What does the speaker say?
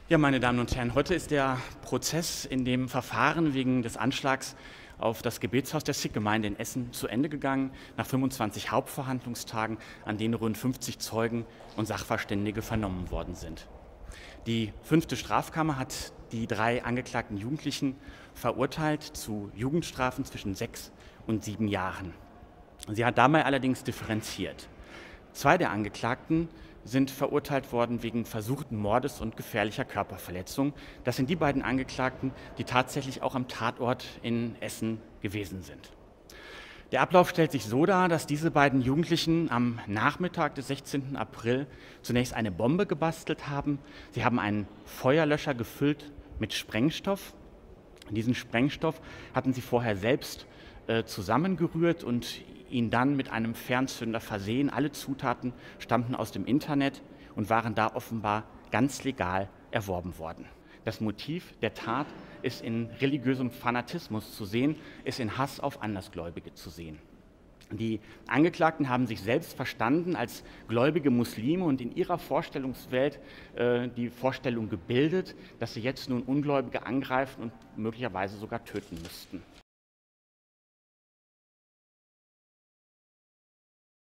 Ja, meine Damen und Herren, heute ist der Prozess in dem Verfahren wegen des Anschlags auf das Gebetshaus der Sikh-Gemeinde in Essen zu Ende gegangen, nach 25 Hauptverhandlungstagen, an denen rund 50 Zeugen und Sachverständige vernommen worden sind. Die 5. Strafkammer hat die 3 angeklagten Jugendlichen verurteilt zu Jugendstrafen zwischen 6 und 7 Jahren. Sie hat dabei allerdings differenziert. 2 der Angeklagten sind verurteilt worden wegen versuchten Mordes und gefährlicher Körperverletzung. Das sind die beiden Angeklagten, die tatsächlich auch am Tatort in Essen gewesen sind. Der Ablauf stellt sich so dar, dass diese beiden Jugendlichen am Nachmittag des 16. April zunächst eine Bombe gebastelt haben. Sie haben einen Feuerlöscher gefüllt mit Sprengstoff. Diesen Sprengstoff hatten sie vorher selbst zusammengerührt und ihn dann mit einem Fernzünder versehen. Alle Zutaten stammten aus dem Internet und waren da offenbar ganz legal erworben worden. Das Motiv der Tat ist in religiösem Fanatismus zu sehen, ist in Hass auf Andersgläubige zu sehen. Die Angeklagten haben sich selbst verstanden als gläubige Muslime und in ihrer Vorstellungswelt die Vorstellung gebildet, dass sie jetzt nun Ungläubige angreifen und möglicherweise sogar töten müssten.